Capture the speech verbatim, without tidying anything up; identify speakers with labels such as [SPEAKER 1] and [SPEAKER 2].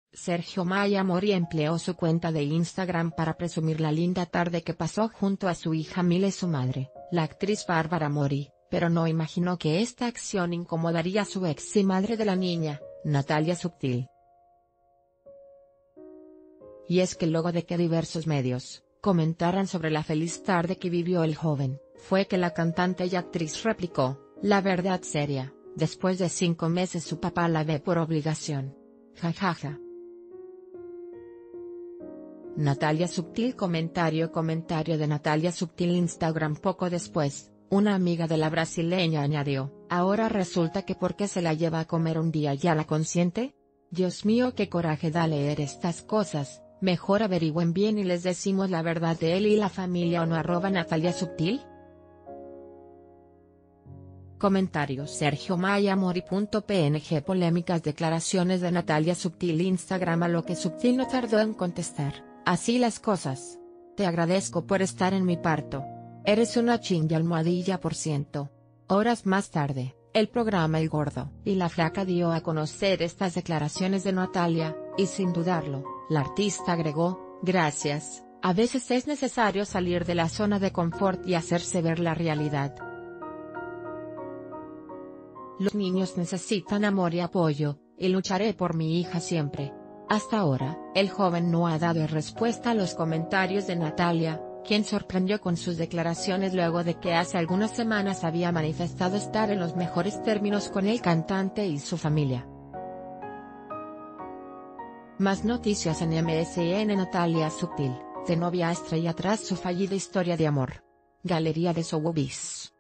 [SPEAKER 1] Sergio Maya Mori empleó su cuenta de Instagram para presumir la linda tarde que pasó junto a su hija Mila y su madre, la actriz Bárbara Mori, pero no imaginó que esta acción incomodaría a su ex y madre de la niña, Natalia Subtil. Y es que luego de que diversos medios comentaran sobre la feliz tarde que vivió el joven, fue que la cantante y actriz replicó: "La verdad seria, después de cinco meses su papá la ve por obligación. Jajaja". Natalia Subtil Comentario Comentario de Natalia Subtil Instagram. Poco después, una amiga de la brasileña añadió: "Ahora resulta que porque se la lleva a comer un día ya la consiente. Dios mío, qué coraje da leer estas cosas, mejor averigüen bien y les decimos la verdad de él y la familia o no". Arroba Natalia Subtil. Comentario Sergio Maya Mori.png. Polémicas declaraciones de Natalia Subtil Instagram. A lo que Subtil no tardó en contestar: "Así las cosas. Te agradezco por estar en mi parto. Eres una chingue almohadilla por ciento". Horas más tarde, el programa El Gordo y la Flaca dio a conocer estas declaraciones de Natalia, y sin dudarlo, la artista agregó: "Gracias, a veces es necesario salir de la zona de confort y hacerse ver la realidad. Los niños necesitan amor y apoyo, y lucharé por mi hija siempre". Hasta ahora, el joven no ha dado respuesta a los comentarios de Natalia, quien sorprendió con sus declaraciones luego de que hace algunas semanas había manifestado estar en los mejores términos con el cantante y su familia. Más noticias en M S N. Natalia Subtil, de novia a estrella tras su fallida historia de amor. Galería de Sotheby's.